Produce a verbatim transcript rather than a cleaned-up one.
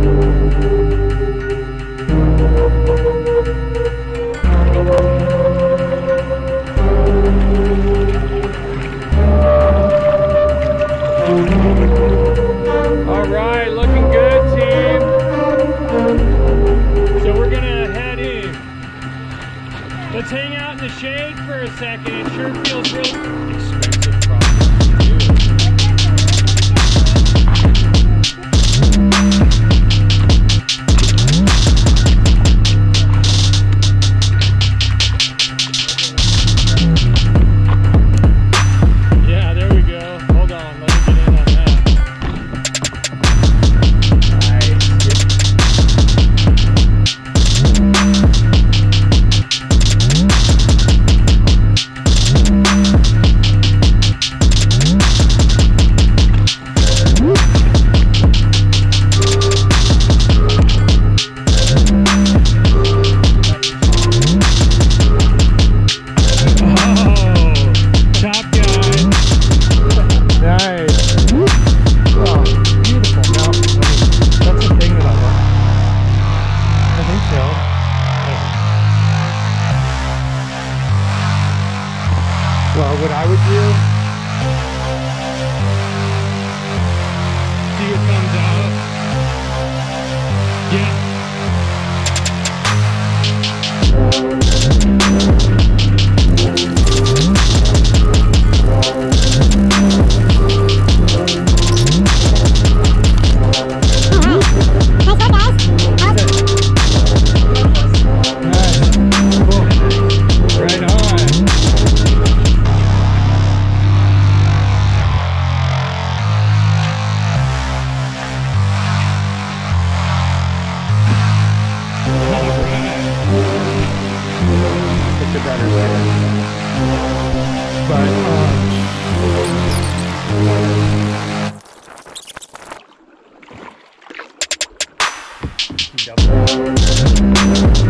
Let's hang out in the shade for a second. It sure feels real expensive problem to do. Yeah, there we go. Hold on, let me get in on that. Well, what I would do, see your thumbs out. Yeah. better fit. But um,